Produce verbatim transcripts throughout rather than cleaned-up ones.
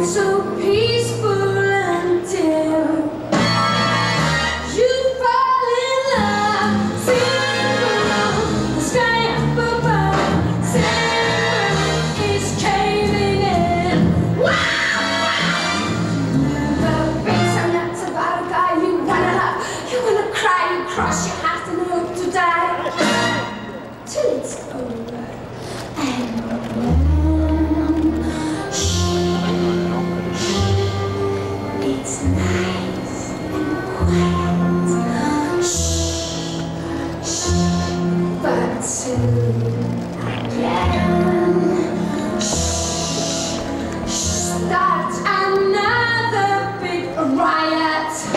Cross your heart and hope to die till it's over. And then, shh, shh, it's nice and quiet. Shh, shh, but soon again, shh, shh, starts another big riot.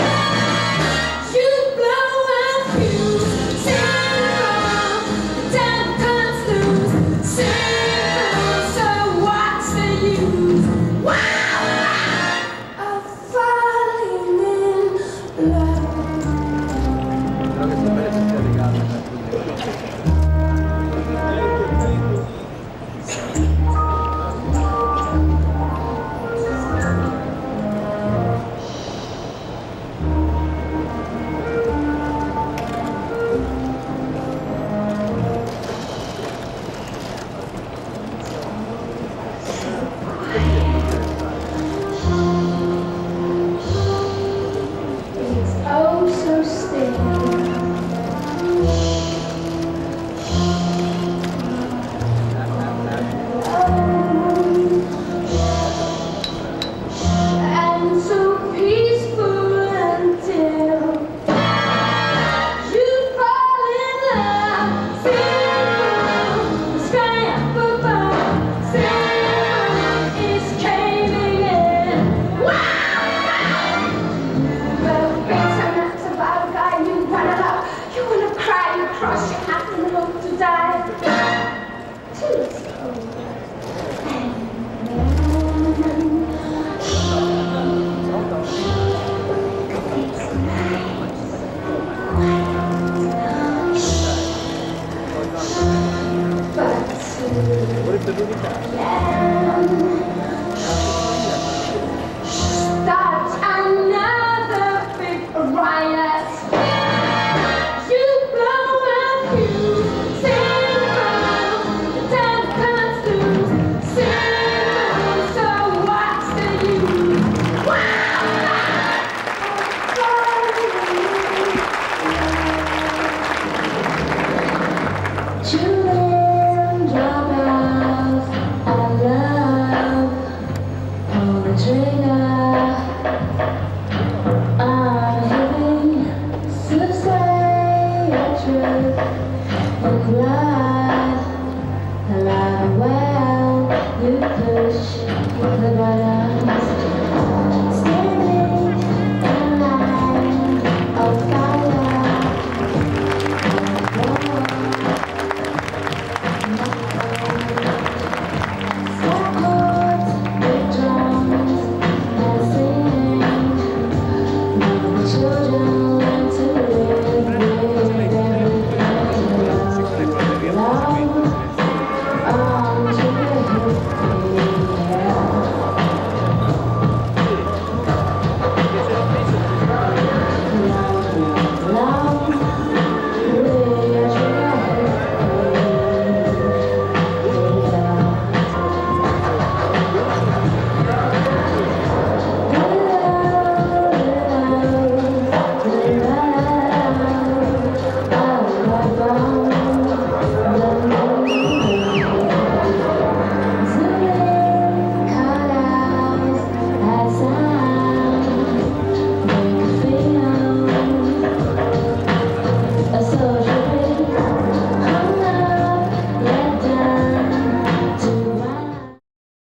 Cross your heart and hope to die till it's over. And then, it's nice, quiet, but soon starts another big riot. Children drop out, I love on the trainer. I'm hearing suicide and cry.